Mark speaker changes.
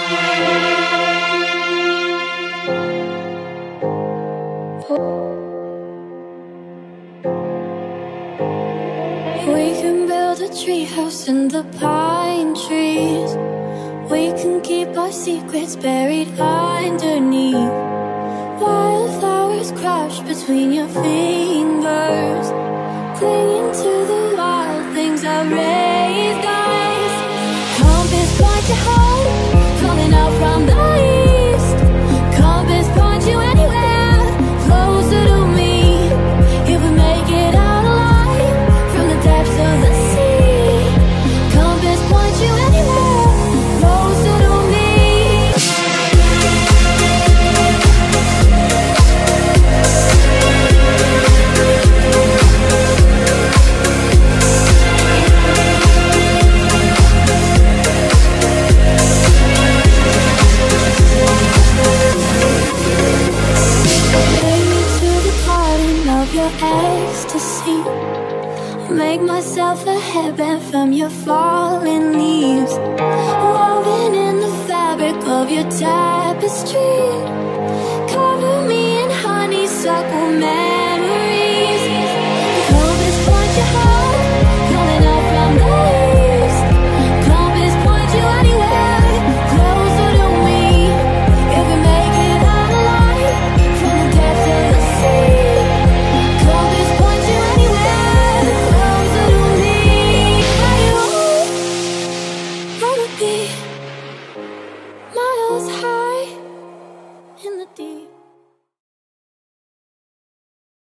Speaker 1: We can build a treehouse in the pine trees. We can keep our secrets buried underneath. Wildflowers crush between your fingers, clinging to the wild things I raised eyes. Compass point you home, calling out from the east. Compass point you anywhere, closer to me. If we make it out alive from the depths of the sea. Compass point you anywhere, closer to me. Your ecstasy, make myself a headband from your falling leaves, woven in the fabric of your tapestry. Cover me in honeysuckle.